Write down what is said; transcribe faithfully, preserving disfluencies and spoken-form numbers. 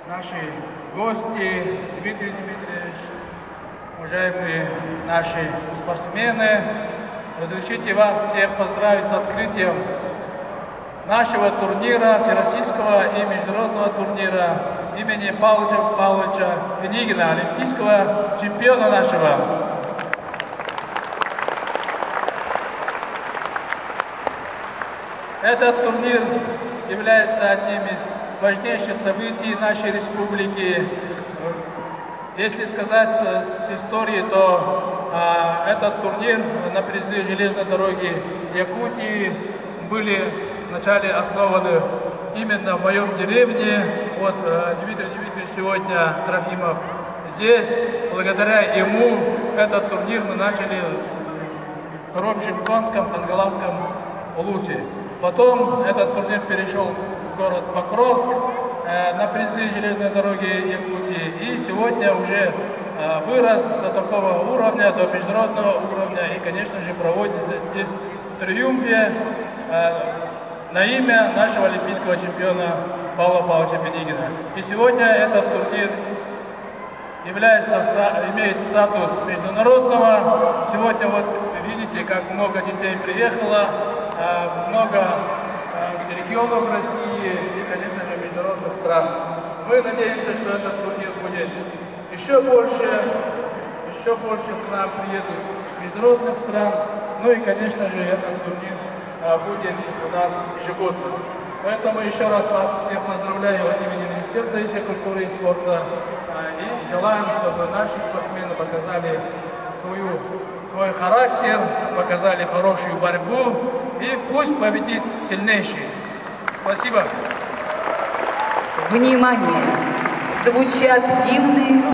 наши гости, Дмитрий Дмитриевич, уважаемые наши спортсмены, разрешите вас всех поздравить с открытием нашего турнира, всероссийского и международного турнира имени Павла Павловича Пенигина, олимпийского чемпиона нашего. Этот турнир является одним из важнейших событий нашей республики. Если сказать с истории, то а, этот турнир на призы железной дороги Якутии были вначале основаны именно в моем деревне. Вот а, Дмитрий Дмитриевич сегодня, Трофимов, здесь. Благодаря ему этот турнир мы начали в втором Жимконском, Хангалавском улусе. Потом этот турнир перешел в город Покровск э, на призы железной дороги Якутии. И сегодня уже э, вырос до такого уровня, до международного уровня. И, конечно же, проводится здесь в Триумфе э, на имя нашего олимпийского чемпиона Павла Павловича Пенигина. И сегодня этот турнир является, имеет статус международного. Сегодня вот видите, как много детей приехало, много с регионов России и, конечно же, международных стран. Мы надеемся, что этот турнир будет еще больше, еще больше к нам приедут международных стран. Ну и, конечно же, этот турнир будет у нас ежегодно. Поэтому еще раз вас всех поздравляю от имени Министерства культуры и спорта. И желаем, чтобы наши спортсмены показали свою, свой характер, показали хорошую борьбу. И пусть победит сильнейший. Спасибо. Внимание! Звучат гимны.